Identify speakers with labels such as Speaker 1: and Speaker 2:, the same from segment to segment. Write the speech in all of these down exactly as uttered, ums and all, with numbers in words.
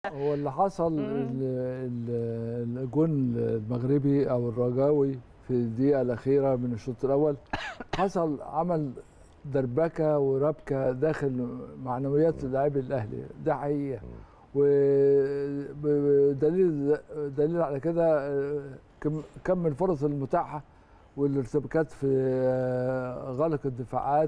Speaker 1: هو اللي حصل ال- ال- الجون المغربي او الرجاوي في الدقيقه الاخيره من الشوط الاول حصل عمل دربكه وربكه داخل معنويات لاعبي الاهلي، ده حقيقه. ودليل دليل على كده كم كم من الفرص المتاحه والارتباكات في غلق الدفاعات،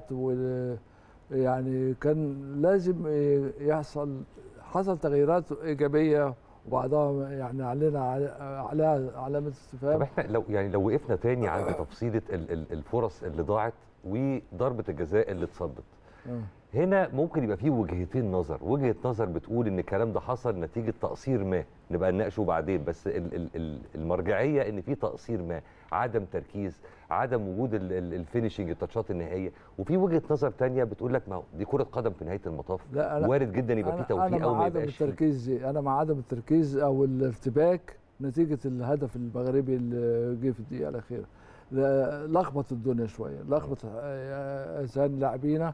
Speaker 1: ويعني كان لازم يحصل حصل تغييرات ايجابيه وبعضها يعني علينا عليها علامه استفهام.
Speaker 2: طب احنا لو يعني لو وقفنا تاني عند تفصيله الفرص اللي ضاعت وضربه الجزاء اللي اتصدت، هنا ممكن يبقى فيه وجهتين نظر، وجهه نظر بتقول ان الكلام ده حصل نتيجه تقصير ما نبقى نناقشه بعدين، بس المرجعيه ان في تقصير ما، عدم تركيز، عدم وجود الفينيشنج التاتشات النهائيه، وفي وجهه نظر ثانيه بتقول لك ما هو دي كره قدم في نهايه المطاف،
Speaker 1: لا أنا
Speaker 2: وارد جدا يبقى في توفيق او ما يبقاش.
Speaker 1: انا مع عدم التركيز، انا مع عدم التركيز او الارتباك نتيجه الهدف المغربي اللي جه في الدقيقه الاخيره، لخبط الدنيا شويه، لخبط اذهان لاعبينا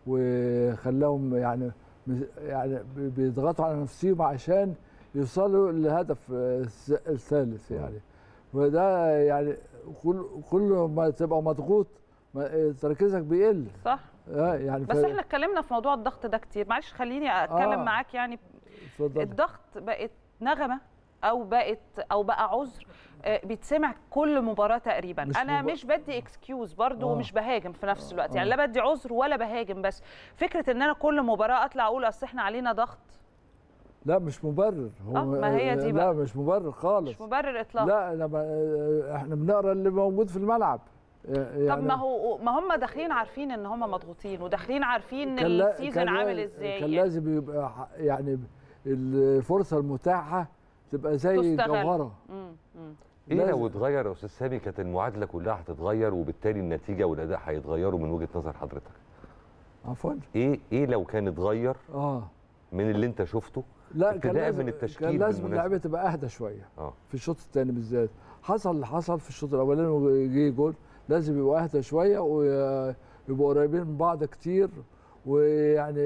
Speaker 1: وخلاهم يعني يعني بيضغطوا على نفسهم عشان يوصلوا للهدف الثالث يعني. وده يعني كل كل ما تبقى مضغوط تركيزك بيقل.
Speaker 3: صح.
Speaker 1: اه يعني
Speaker 3: بس ف... احنا اتكلمنا في موضوع الضغط ده كتير، معلش خليني اتكلم آه. معاك يعني. فضل. الضغط بقت نغمه او بقت او بقى عذر بيتسمع كل مباراه تقريبا. مش انا مب... مش بدي اكسكيوز برضو، آه. ومش بهاجم في نفس الوقت، آه. يعني لا بدي عذر ولا بهاجم، بس فكره ان انا كل مباراه اطلع اقول اصل احنا علينا ضغط،
Speaker 1: لا مش مبرر.
Speaker 3: هو آه ما هي دي بقى.
Speaker 1: لا مش مبرر خالص،
Speaker 3: مش مبرر اطلاقا.
Speaker 1: لا أنا احنا بنقرا اللي موجود في الملعب
Speaker 3: يعني. طب ما هو ما هم داخلين عارفين ان هم مضغوطين، وداخلين عارفين ان السيزون عامل ازاي.
Speaker 1: كان لازم يبقى يعني الفرصه المتاحه تبقى زي الجوهره.
Speaker 2: ايه لو اتغير يا استاذ سامي كانت المعادله كلها هتتغير، وبالتالي النتيجه والاداء هيتغيروا من وجهه نظر حضرتك؟
Speaker 1: عفوا
Speaker 2: ايه ايه لو كان اتغير
Speaker 1: اه
Speaker 2: من اللي انت شفته؟
Speaker 1: لا كان لازم
Speaker 2: من التشكيل،
Speaker 1: كان لازم اللعيبه تبقى اهدى شويه
Speaker 2: اه
Speaker 1: في الشوط الثاني بالذات. حصل اللي حصل في الشوط الاولاني وجي جول، لازم يبقوا اهدى شويه ويبقوا قريبين من بعض كتير، ويعني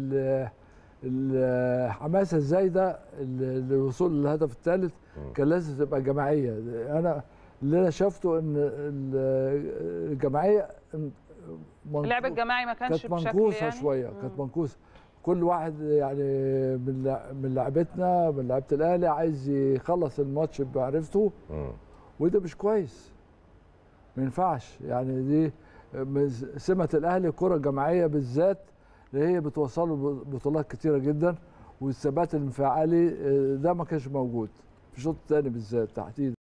Speaker 1: الحماسه الزايده للوصول للهدف الثالث كان لازم تبقى جماعيه. انا اللي انا شفته ان الجماعيه
Speaker 3: اللعب الجماعي ما كانش
Speaker 1: كانت منكوسه
Speaker 3: يعني
Speaker 1: شويه، كانت منكوسه. كل واحد يعني من من لعبتنا من لعيبه الاهلي عايز يخلص الماتش بمعرفته، وده مش كويس، ما ينفعش يعني. دي سمه الاهلي الكره الجماعيه بالذات اللي هي بتوصله بطولات كتيره جدا، والثبات الانفعالي ده ما كانش موجود في الشوط الثاني بالذات تحديدا.